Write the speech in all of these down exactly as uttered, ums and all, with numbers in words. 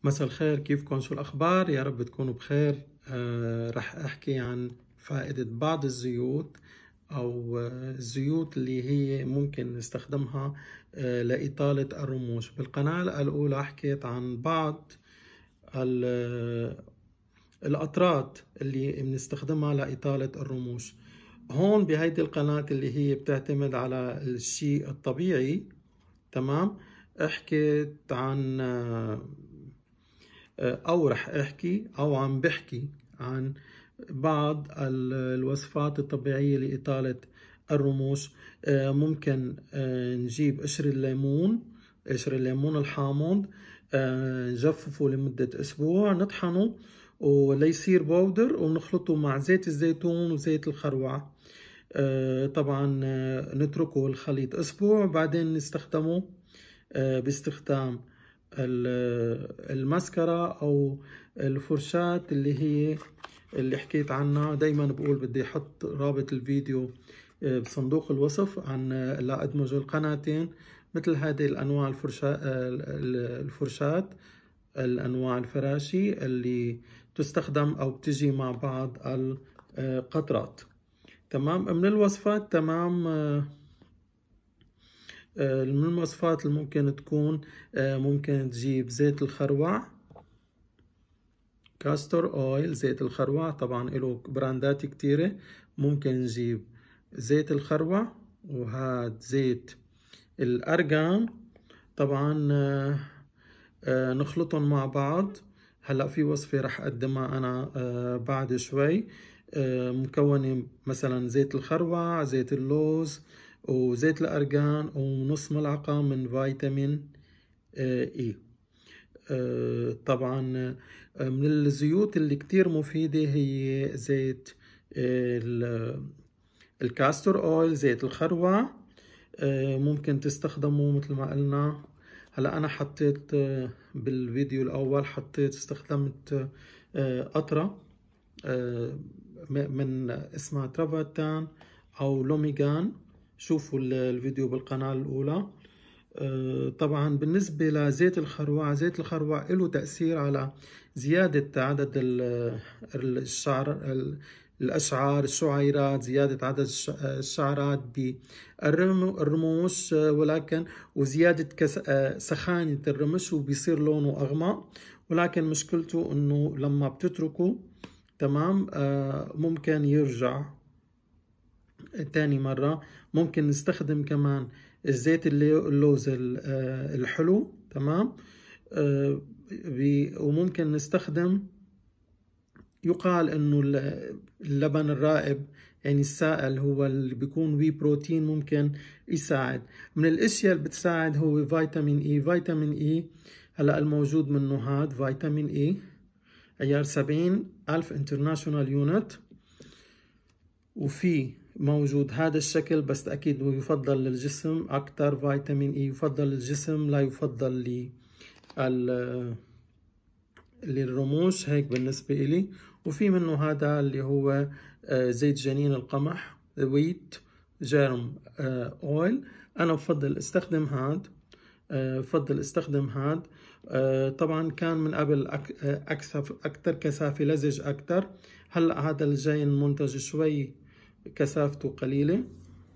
مساء الخير، كيفكم؟ شو الأخبار؟ يا رب تكونوا بخير. آه رح أحكي عن فائدة بعض الزيوت أو آه الزيوت اللي هي ممكن نستخدمها آه لإطالة الرموش. بالقناة الأولى حكيت عن بعض الأطرات اللي بنستخدمها لإطالة الرموش. هون بهيدي القناة اللي هي بتعتمد على الشيء الطبيعي، تمام، حكيت عن آه أو رح أحكي أو عم بحكي عن بعض الوصفات الطبيعية لإطالة الرموش. ممكن نجيب قشر الليمون، قشر الليمون الحامض، نجففه لمدة أسبوع، نطحنه وليصير بودر ونخلطه مع زيت الزيتون وزيت الخروع. طبعا نتركه الخليط أسبوع، بعدين نستخدمه باستخدام المسكرة أو الفرشاة اللي هي اللي حكيت عنها. دايما بقول بدي احط رابط الفيديو بصندوق الوصف عن لا ادمج القناتين. مثل هذه الانواع الفرشاة الفرشاة الانواع الفراشي اللي تستخدم او بتجي مع بعض القطرات. تمام، من الوصفات تمام من الوصفات اللي ممكن تكون ممكن تجيب زيت الخروع، كاستر اويل، زيت الخروع طبعا له براندات كتيرة. ممكن نجيب زيت الخروع، وهاد زيت الأرغان طبعا نخلطهم مع بعض. هلأ في وصفة رح أقدمها أنا بعد شوي، مكونة مثلا زيت الخروع، زيت اللوز، وزيت الأرغان، ونص ملعقة من فيتامين إي. طبعا من الزيوت اللي كتير مفيدة هي زيت الكاستر اويل، زيت الخروع. ممكن تستخدموا مثل ما قلنا. هلا انا حطيت بالفيديو الاول حطيت استخدمت قطرة من اسمها ترافاتان او لوميغان. شوفوا الفيديو بالقناة الاولى. طبعا بالنسبة لزيت الخروع، زيت الخروع له تأثير على زيادة عدد الشعر الأشعار الشعيرات، زيادة عدد الشعرات بالرموش، ولكن وزيادة سخانة الرمش وبيصير لونه أغمق. ولكن مشكلته إنه لما بتتركه تمام ممكن يرجع تاني مرة. ممكن نستخدم كمان الزيت اللوز الحلو، تمام، وممكن نستخدم يقال انه اللبن الرائب يعني السائل هو اللي بيكون وي بروتين، ممكن يساعد. من الاشياء اللي بتساعد هو فيتامين اي. فيتامين اي هلا الموجود منه هاد فيتامين اي عيار سبعين ألف انترناشونال يونت، وفي موجود هذا الشكل، بس أكيد يفضل للجسم أكثر. فيتامين إي يفضل للجسم، لا يفضل للرموش، هيك بالنسبة إلي. وفي منه هذا اللي هو زيت جنين القمح، ويت جيرم أويل. أنا بفضل استخدم هاد، بفضل استخدم هاد. طبعا كان من قبل أكثر كثافة، لزج أكثر. هلأ هذا الجاي المنتج شوي كثافته قليلة،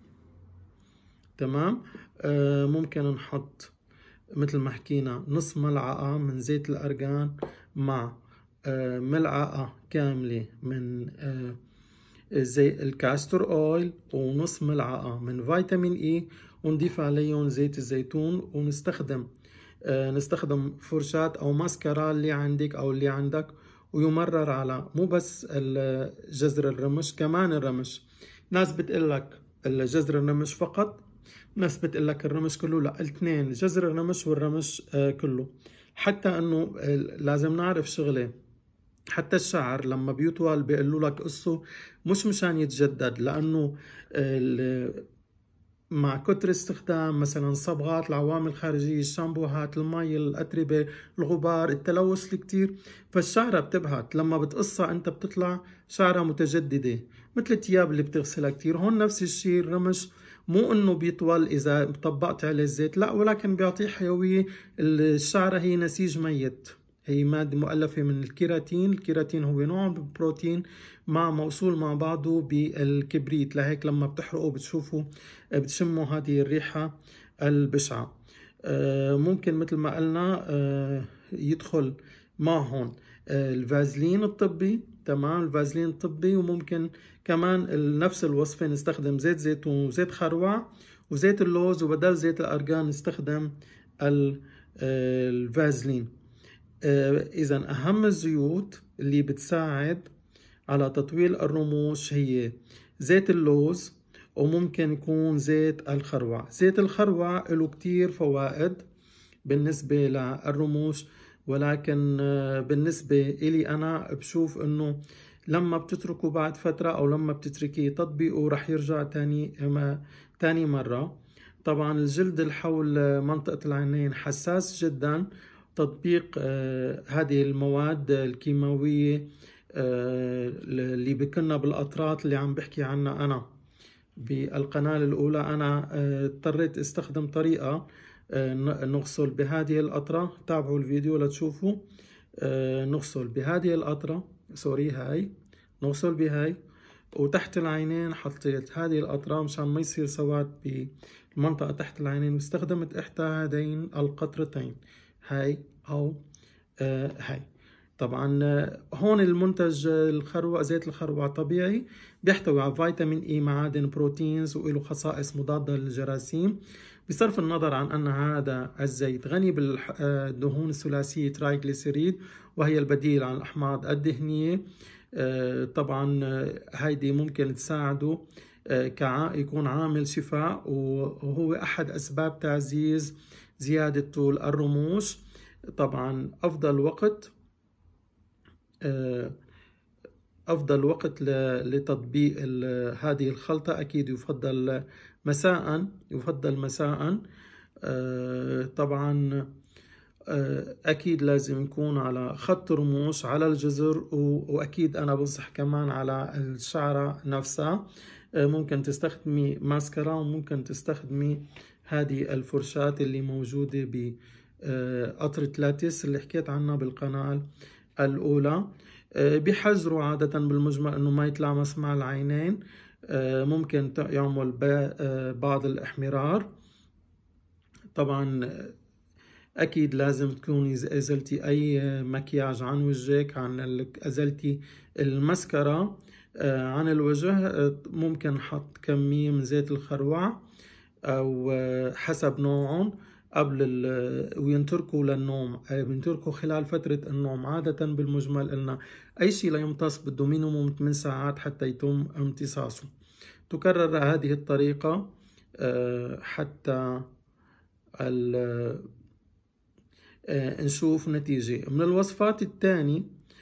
تمام. آه ممكن نحط مثل ما حكينا نص ملعقة من زيت الأرغان مع آه ملعقة كاملة من آه زي الكاستر اويل، ونص ملعقة من فيتامين اي، ونضيف عليهم زيت الزيتون. ونستخدم آه نستخدم فرشاة او ماسكارا اللي عندك او اللي عندك، ويمرر على مو بس جزر الرمش، كمان الرمش. ناس بتقلك الجزر الرمش فقط، ناس بتقلك الرمش كله. لا، الاثنين، جزر الرمش والرمش كله. حتى انه لازم نعرف شغله، حتى الشعر لما بيطول بيقولوا لك قصه مش مشان يتجدد، لانه مع كتر استخدام مثلا صبغات، العوامل الخارجية، الشامبوهات، المي، الأتربة، الغبار، التلوث الكتير، فالشعرة بتبهت. لما بتقصها انت بتطلع شعرة متجددة مثل الثياب اللي بتغسلها كتير. هون نفس الشيء الرمش، مو انه بيطول اذا طبقت عليه الزيت، لا، ولكن بيعطيه حيوية. الشعرة هي نسيج ميت، هي مادة مؤلفة من الكيراتين. الكيراتين هو نوع من البروتين مع موصول مع بعضه بالكبريت، لهيك لما بتحرقوا بتشوفوا بتشموا هذه الريحة البشعة. ممكن مثل ما قلنا يدخل معهم الفازلين الطبي، تمام، الفازلين الطبي. وممكن كمان نفس الوصفة نستخدم زيت زيتون وزيت خروع وزيت اللوز، وبدل زيت الأرغان نستخدم الفازلين. إذا أهم الزيوت اللي بتساعد على تطويل الرموش هي زيت اللوز، وممكن يكون زيت الخروع. زيت الخروع له كتير فوائد بالنسبة للرموش، ولكن بالنسبة إلي أنا بشوف أنه لما بتتركه بعد فترة أو لما بتتركيه تطبيقه رح يرجع تاني تاني مرة. طبعا الجلد اللي حول منطقة العينين حساس جدا. تطبيق هذه المواد الكيماوية اللي بكنا بالأطرات اللي عم بحكي عنها أنا بالقناة الأولى، أنا اضطريت استخدم طريقة نغسل بهذه القطرة. تابعوا الفيديو لتشوفوا. نغسل بهذه القطرة، سوري هاي، نغسل بهاي، وتحت العينين حطيت هذه القطرة مشان ما يصير سواد بالمنطقة تحت العينين، واستخدمت إحدى هذين القطرتين، هاي أو هاي. طبعا هون المنتج الخروع، زيت الخروع طبيعي، بيحتوي على فيتامين اي، معادن، بروتينز، وله خصائص مضادة للجراثيم. بصرف النظر عن أن هذا الزيت غني بالدهون الثلاثية ترايغليسيريد، وهي البديل عن الأحماض الدهنية. طبعا هيدي ممكن تساعده يكون عامل شفاء، وهو أحد أسباب تعزيز زيادة طول الرموش. طبعا أفضل وقت أفضل وقت لتطبيق هذه الخلطة أكيد يفضل مساء، يفضل مساء. طبعا أكيد لازم يكون على خط رموش، على الجزر، وأكيد أنا بنصح كمان على الشعرة نفسها. ممكن تستخدمي ماسكارا، وممكن تستخدمي هذه الفرشاة اللي موجودة بقطرة لاتيس اللي حكيت عنها بالقناة الأولى. بيحذروا عادة بالمجمل أنه ما يتلامس مع العينين، ممكن يعمل بعض الإحمرار. طبعا أكيد لازم تكوني أزلتي أي مكياج عن وجهك، عن أزلتي المسكرة عن الوجه. ممكن حط كمية من زيت الخروع أو حسب نوعهم قبل ال... وينتركوا للنوم، بينتركوا خلال فترة النوم. عادة بالمجمل إن أي شيء ليمتص بده مينيموم ثمان ساعات حتى يتم امتصاصه. تكرر هذه الطريقة حتى ال... نشوف نتيجة. من الوصفات الثانية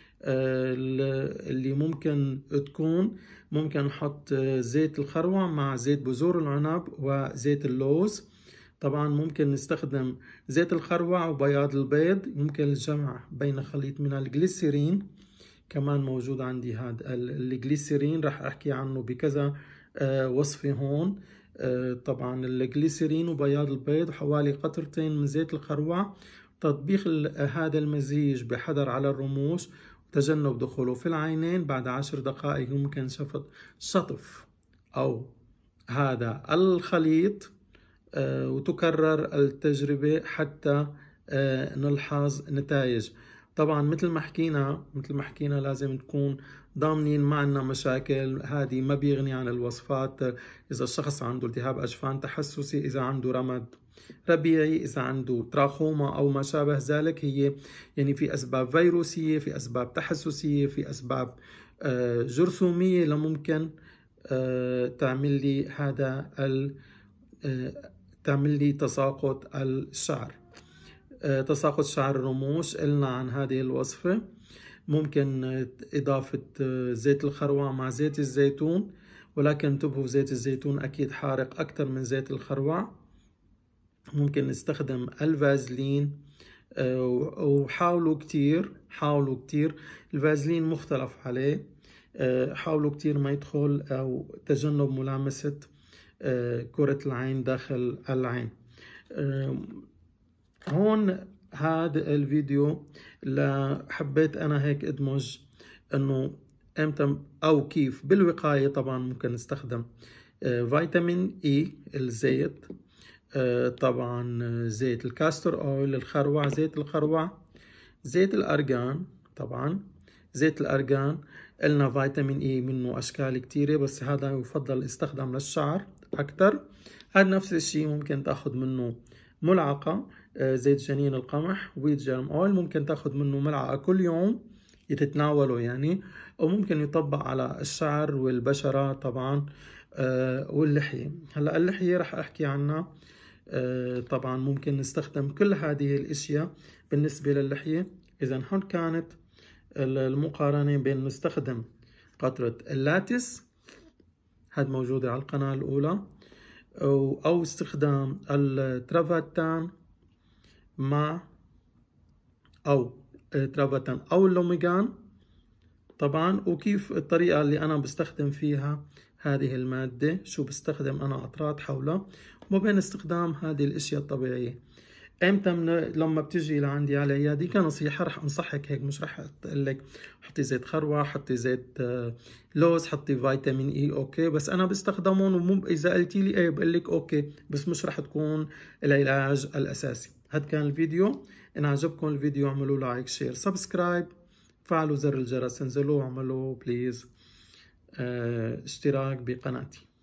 اللي ممكن تكون، ممكن نحط زيت الخروع مع زيت بذور العنب وزيت اللوز. طبعا ممكن نستخدم زيت الخروع وبياض البيض. ممكن الجمع بين خليط من الجليسيرين، كمان موجود عندي هذا الجليسيرين، رح أحكي عنه بكذا وصفة هون. طبعا الجليسيرين وبياض البيض، حوالي قطرتين من زيت الخروع. تطبيق هذا المزيج بحذر على الرموش، وتجنب دخوله في العينين. بعد عشر دقائق ممكن شفط شطف أو هذا الخليط، وتكرر التجربة حتى نلحظ نتائج. طبعا مثل ما حكينا مثل ما حكينا لازم تكون ضامنين ما عندنا مشاكل. هذه ما بيغني عن الوصفات. إذا الشخص عنده التهاب أجفان تحسسي، إذا عنده رمد ربيعي، إذا عنده تراخوما أو ما شابه ذلك، هي يعني في أسباب فيروسية، في أسباب تحسسية، في أسباب جرثومية لممكن تعمل لي هذا ال تعمل لي تساقط الشعر. تساقط شعر الرموش. قلنا عن هذه الوصفة. ممكن إضافة زيت الخروع مع زيت الزيتون، ولكن انتبهوا زيت الزيتون أكيد حارق أكثر من زيت الخروع. ممكن نستخدم الفازلين، وحاولوا كتير حاولوا كتير الفازلين مختلف عليه. حاولوا كتير ما يدخل أو تجنب ملامسة كرة العين داخل العين. هون هذا الفيديو حبيت أنا هيك أدمج إنه إمتى أو كيف بالوقاية طبعا ممكن نستخدم فيتامين إي الزيت، طبعا زيت الكاستر أويل الخروع، زيت الخروع، زيت الأرغان. طبعا زيت الأرغان قلنا فيتامين إي منه أشكال كتيرة، بس هذا يفضل استخدام للشعر أكتر. هذا نفس الشيء ممكن تاخد منه ملعقة. زيت جنين القمح ويت جيرم أويل ممكن تاخد منه ملعقة كل يوم يتتناولوا يعني، وممكن يطبق على الشعر والبشرة طبعا واللحية. هلأ اللحية رح أحكي عنها. طبعا ممكن نستخدم كل هذه الاشياء بالنسبة للحية. اذا هون كانت المقارنة بين نستخدم قطرة اللاتس، هاد موجودة على القناة الاولى، او استخدام الترافاتان مع او ترافاتان او اللوميغان طبعا، وكيف الطريقة اللي انا بستخدم فيها هذه المادة، شو بستخدم انا اطراد حولها، وما بين استخدام هذه الاشياء الطبيعية. امتى من لما بتجي لعندي على عيادي كنصيحة رح انصحك هيك، مش رح اقول لك حطي زيت خروع، حطي زيت لوز، حطي فيتامين اي، اوكي، بس انا بستخدمهم، ومو اذا قلتي لي ايه بقول لك اوكي، بس مش رح تكون العلاج الاساسي. هذا كان الفيديو. ان عجبكم الفيديو اعملوا لايك شير سبسكرايب، فعلوا زر الجرس، انزلوا واعملوا بليز اه اشتراك بقناتي.